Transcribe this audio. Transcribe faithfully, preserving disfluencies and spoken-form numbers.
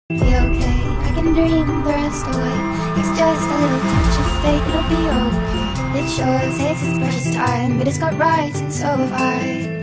Be okay, I can dream the rest away. It's just a little touch of fate, it'll be okay. It sure takes its precious time, but it's got rights and so have I.